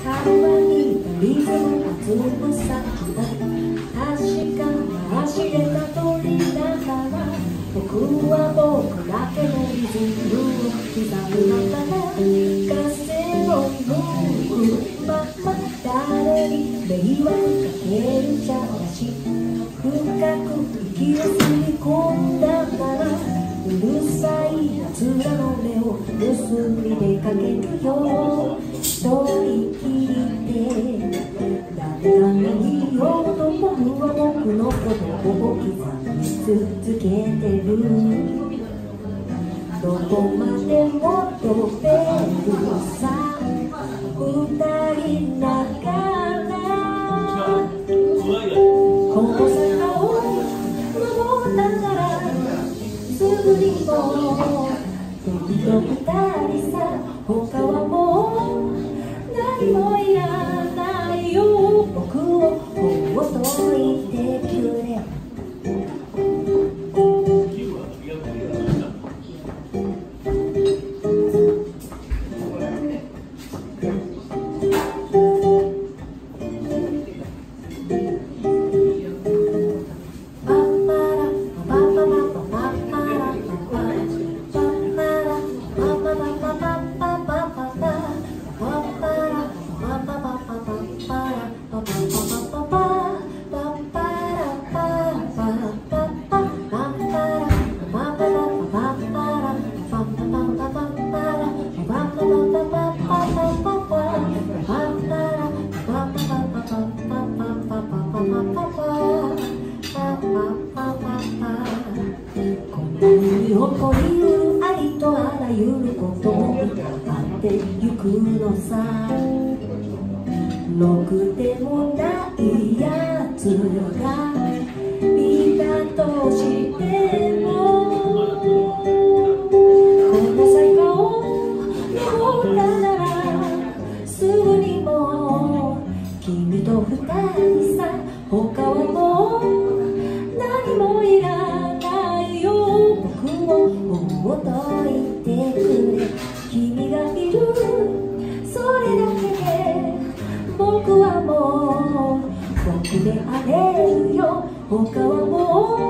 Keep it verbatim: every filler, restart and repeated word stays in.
いたリズムがつぶさきだ。確かな足でた鳥だから僕は僕だけのリズムを刻むのかな。風の吹くまま誰に迷惑かけるじゃなし、深く息を吸い込んだからうるさい奴らの目を盗み出かけるよ。一人きりで誰が何をと僕は僕のことを刻み続けてる。どこまでも飛べるさ二人ながら、この坂を登ったならすぐにも時々二人さ、他はもう何もいらないよ。僕をほっといてくれ。残りうるありとあらゆることをあってゆくのさ。ろくでもないやつがいたとしても、この坂を登ったならすぐにも君と二人さ、他はもう何もいらないよ。僕をほっといてくれ。君がいるそれだけで僕はもう僕であれるよ。他はもう